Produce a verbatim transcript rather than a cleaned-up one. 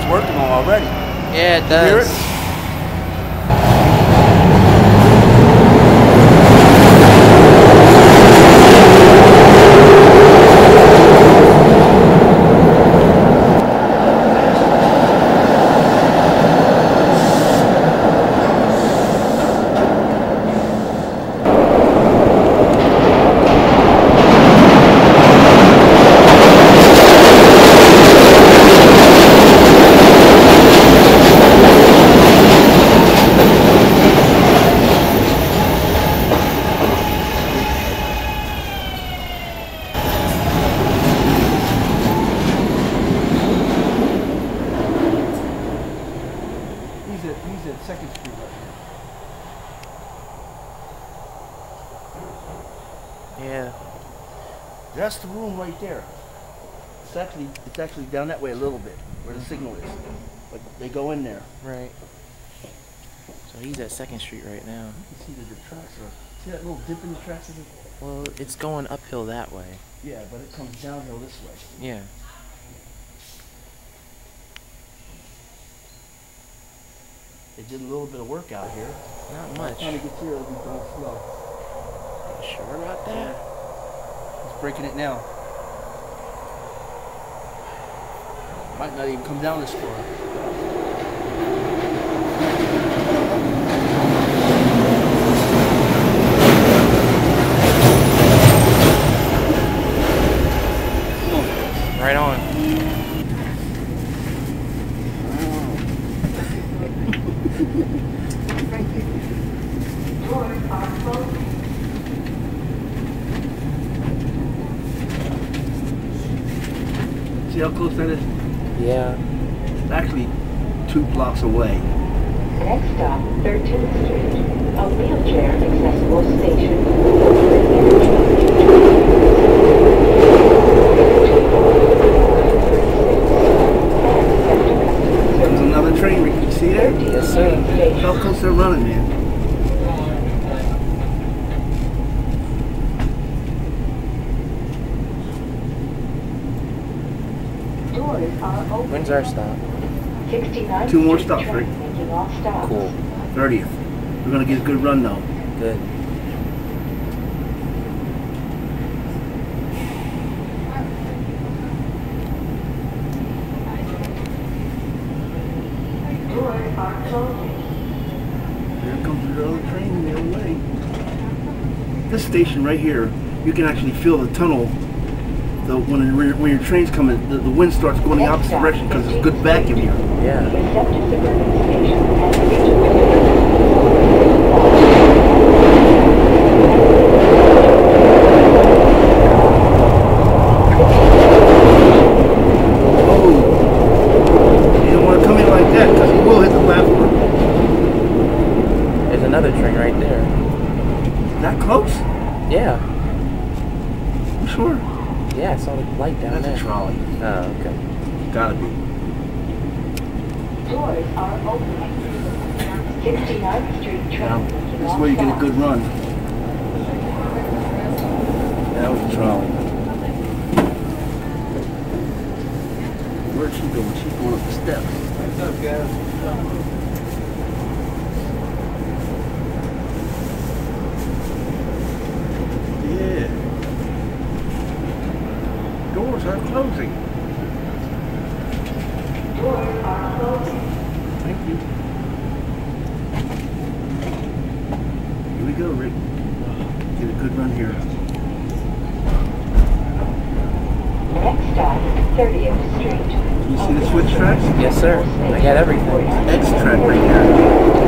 working on already. Yeah, it You does. hear it? Second Street right here. Yeah. That's the room right there. It's actually it's actually down that way a little bit where the signal is. But they go in there. Right. So he's at Second Street right now. You can see that the tracks are. See that little dip in the tracks? Well, it's going uphill that way. Yeah, but it comes downhill this way. Yeah. They did a little bit of work out here. Not much. By the time it gets here, it'll be going slow. You sure about that? He's breaking it now. Might not even come down this far. Right on. See how close that is? Yeah. It's actually two blocks away. Next stop, thirteenth Street, a wheelchair accessible station. There's another train, Ricky. You see there? Yes, sir. How close they're running, man. When's our stop? Two more stops, Rick. Cool. thirtieth. We're gonna get a good run though. Good. Here comes the other train the other way. This station right here, you can actually feel the tunnel. The, when, when your train's coming, the, the wind starts going the opposite direction because there's good vacuum here. Yeah. Oh, you don't want to come in like that because you will hit the platform. There's another train right there. That close? Yeah. You sure? Yeah, I saw the light down That's there. a trolley. Oh, okay. Gotta be. Doors are open. sixty-ninth Street train. Now, this way you get a good run. That was a trolley. Where'd she go? She's going up the steps. What's up, guys? Yeah. Doors are closing. Doors are closing. Thank you. Here we go, Rick. Get a good run here. Next stop, thirtieth Street. Can you see the switch tracks? Yes, sir. I got everything. X track right here.